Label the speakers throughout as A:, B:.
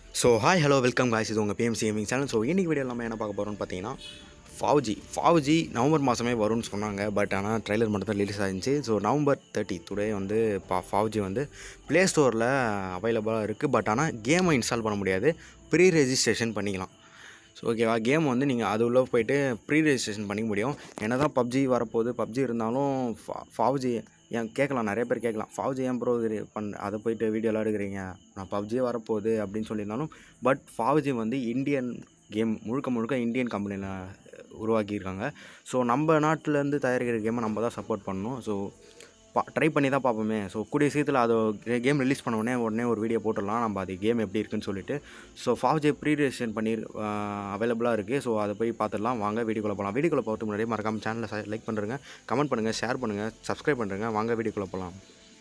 A: So hi hello welcome guys, இது உங்கள் PMC gaming channel. So இன்றைக்கி வீடியோ நம்ம என்ன பார்க்க போகிறோம்னு பார்த்தீங்கன்னா FAU G நவம்பர் மாதமே வரும்னு சொன்னாங்க. பட் ஆனால் ட்ரைலர் மட்டும் தான் ரிலீஸ் ஆகிருந்துச்சு. ஸோ நவம்பர் 30 டுடே வந்து FAU G வந்து ப்ளே ஸ்டோரில் அவைலபிளாக இருக்குது. பட் ஆனால் கேமை இன்ஸ்டால் பண்ண முடியாது, ப்ரீ ரெஜிஸ்ட்ரேஷன் பண்ணிக்கலாம். ஸோ ஓகேவா, கேம் வந்து நீங்கள் அது உள்ளே போய்ட்டு ப்ரீ ரெஜிஸ்ட்ரேஷன் பண்ணிக்க முடியும். என்ன தான் பப்ஜி வரப்போகுது, பப்ஜி இருந்தாலும் FAU G ஏன் கேட்கலாம், நிறைய பேர் கேட்கலாம், FAU G ஏன் ப்ரோ இது அதை போய்ட்டு வீடியோலாம் எடுக்கிறீங்க, நான் பப்ஜியே வரப்போகுது அப்படின்னு சொல்லியிருந்தாலும். பட் FAU G வந்து இந்தியன் கேம், முழுக்க இந்தியன் கம்பெனியில் உருவாக்கியிருக்காங்க. ஸோ நம்ம நாட்டிலேருந்து தயாரிக்கிற கேமை நம்ம தான் சப்போர்ட் பண்ணணும். ஸோ ட்ரை பண்ணி தான் பார்ப்போமே. ஸோ கூடிய சீக்கிரத்தில் அதை கேம் ரிலீஸ் பண்ண உடனே ஒரு வீடியோ போட்டுடலாம் நம்ம அது கேம் எப்படி இருக்குன்னு சொல்லிட்டு. So FAU G pre registration பண்ணி அவைலபிளாக இருக்குது. ஸோ அதை போய் பார்த்துடலாம். வாங்க வீடியோக்குள்ளே போகலாம். வீடியோக்குள்ளே போகிறதுக்கு முன்னாடி மறக்காம சேனலை லைக் பண்ணுறேங்க, கமெண்ட் பண்ணுங்கள், ஷேர் பண்ணுங்கள், சப்ஸ்கிரைப் பண்ணுறேங்க. வாங்க வீடியோக்குள்ளே போகலாம்.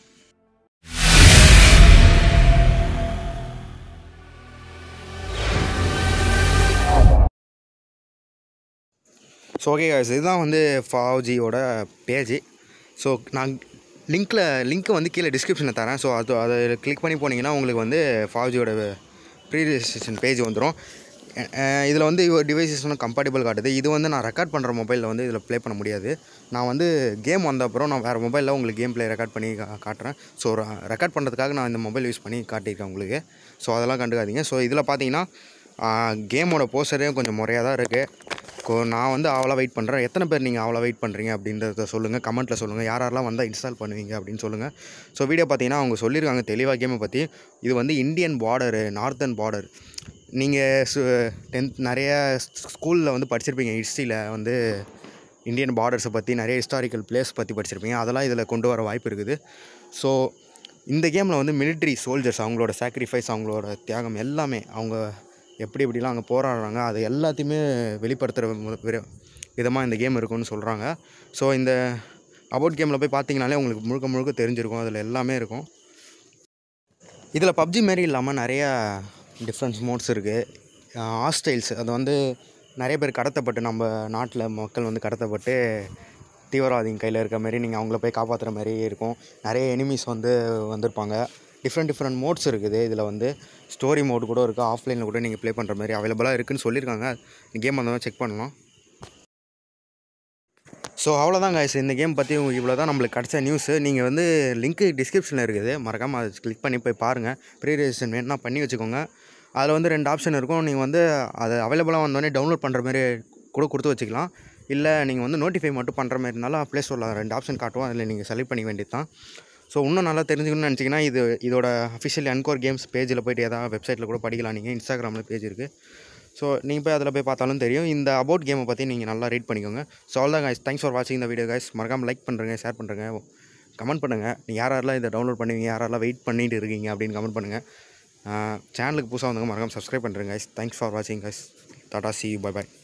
A: ஸோ ஓகே guys, இதுதான் வந்து FAU G-யோட பேஜ். ஸோ நான் லிங்க்கை வந்து கீழே டிஸ்கிரிப்ஷனில் தரேன். ஸோ அதை கிளிக் பண்ணி போனீங்கன்னா உங்களுக்கு வந்து FAU G-யோட ப்ரீ ரெஜிஸ்ட்ரேஷன் பேஜ் வந்துடும். இதில் வந்து டிவைசஸ் வந்து கம்பேட்டிபிள் காட்டுது. இது வந்து நான் ரெக்கார்ட் பண்ணுற மொபைலில் வந்து இதில் ப்ளே பண்ண முடியாது. நான் வந்து கேம் வந்த அப்புறம் நான் வேறு மொபைலில் உங்களுக்கு கேம் ப்ளே ரெக்கார்ட் பண்ணி காட்டுறேன். ஸோ ரெக்கார்ட் பண்ணுறதுக்காக நான் இந்த மொபைல் யூஸ் பண்ணி காட்டியிருக்கேன் உங்களுக்கு. ஸோ அதெல்லாம் கண்டுக்காதீங்க. ஸோ இதில் பார்த்தீங்கன்னா கேமோட போஸ்டரே கொஞ்சம் முறையாக தான் இருக்குது. நான் வந்து அவ்வளோ வெயிட் பண்ணுறேன். எத்தனை பேர் நீங்கள் அவ்வளோ வெயிட் பண்ணுறீங்க அப்படின்றத சொல்லுங்கள், கமெண்ட்டில் சொல்லுங்கள். யாரெல்லாம் வந்தால் இன்ஸ்டால் பண்ணுவீங்க அப்படின்னு சொல்லுங்கள். ஸோ வீடியோ பார்த்தீங்கன்னா அவங்க சொல்லியிருக்காங்க தெளிவாக கேமை பற்றி. இது வந்து இந்தியன் பார்டரு, நார்த்தன் பார்டர். நீங்கள் 10th நிறைய ஸ்கூலில் வந்து படிச்சிருப்பீங்க, ஹிஸ்ட்ரியில் வந்து இந்தியன் பார்டர்ஸை பற்றி நிறைய ஹிஸ்டாரிக்கல் பிளேஸ் பற்றி படிச்சிருப்பீங்க. அதெல்லாம் இதில் கொண்டு வர வாய்ப்பு இருக்குது. ஸோ இந்த கேமில் வந்து மிலிட்ரி சோல்ஜர்ஸ், அவங்களோட சாக்ரிஃபைஸ், அவங்களோட தியாகம் எல்லாமே, அவங்க எப்படிலாம் அங்கே போராடுறாங்க, அது எல்லாத்தையுமே வெளிப்படுத்துகிற விதமாக இந்த கேம் இருக்குன்னு சொல்கிறாங்க. ஸோ இந்த அபவுட் கேமில் போய் பார்த்தீங்கனாலே உங்களுக்கு முழுக்க தெரிஞ்சிருக்கும். அதில் எல்லாமே இருக்கும். இதில் பப்ஜி மாரி இல்லாமல் நிறையா டிஃப்ரெண்ட்ஸ் மோட்ஸ் இருக்குது. ஹாஸ்டைல்ஸ், அது வந்து நிறைய பேர் கடத்தப்பட்டு, நம்ம நாட்டில் மக்கள் வந்து கடத்தப்பட்டு தீவிரவாதிங்க கையில் இருக்க மாதிரி நீங்கள் அவங்கள போய் காப்பாற்றுற மாதிரி இருக்கும். நிறைய எனிமீஸ் வந்து வந்திருப்பாங்க. டிஃப்ரெண்ட் மோட்ஸ் இருக்குது. இதில் வந்து ஸ்டோரி மோட் கூட இருக்குது, ஆஃப்லைனில் கூட நீங்கள் ப்ளே பண்ணுற மாதிரி அவைலபிளாக இருக்குதுன்னு சொல்லியிருக்காங்க. கேம் வந்தோம் செக் பண்ணலாம். ஸோ அவ்வளோதான் guys, இந்த கேம் பற்றி இவ்வளோ தான் நம்மளுக்கு கிடச்ச நியூஸு. நீங்கள் வந்து லிங்க்கு டிஸ்கிரிப்ஷனில் இருக்குது, மறக்காமல் அதை கிளிக் பண்ணி போய் பாருங்கள். ப்ரீ ரெஜிஸ்ட்ரேஷன் வேணுன்னா பண்ணி வச்சுக்கோங்க. அதில் வந்து 2 ஆப்ஷன் இருக்கும். நீங்கள் வந்து அதை அவைலபிளாக வந்தோடனே டவுன்லோட் பண்ணுற மாதிரி கூட கொடுத்து வச்சுக்கலாம். இல்லை நீங்கள் வந்து நோட்டிஃபை மட்டும் பண்ணுற மாதிரி இருந்தாலும் ப்ளே ஸ்டோரில் 2 ஆப்ஷன் காட்டுவோம், அதில் நீங்கள் செலக்ட் பண்ணிக்க வேண்டியது தான். ஸோ இன்னும் நல்லா தெரிஞ்சுக்கணும்னு நினச்சிங்கன்னா இதோட அஃபிஷியல் என்கோர் கேம்ஸ் பேஜில் போய்ட்டு ஏதாவது வெப்சைட்டில் கூட படிக்கலாம். நீங்கள் இன்ஸ்டாகிராமில் பேஜ் இருக்குது. ஸோ நீங்கள் போய் அதில் போய் பார்த்தாலும் தெரியும். இந்த அபவுட் கேமை பற்றி நீங்கள் நல்லா ரீட் பண்ணிக்கோங்க. ஸோ அவ்வளோதான் guys, தேங்க்ஸ் ஃபார் வாட்சிங் இந்த வீடியோ guys. மறக்காமல் லைக் பண்ணுறேங்க, ஷேர் பண்ணுறேங்க, கமெண்ட் பண்ணுங்கள். நீங்கள் யாரெல்லாம் இதை டவுன்லோட் பண்ணுவீங்க, யாரெல்லாம் வெயிட் பண்ணிட்டு இருக்கீங்க அப்படின்னு கமெண்ட் பண்ணுங்கள். சேனலுக்கு புதுசாக வந்தவங்க மறக்காமல் சப்ஸ்கிரைப் பண்ணுறேங்க guys. தேங்க்ஸ் ஃபார் வாட்சிங் guys. டாடா, see you, bye bye.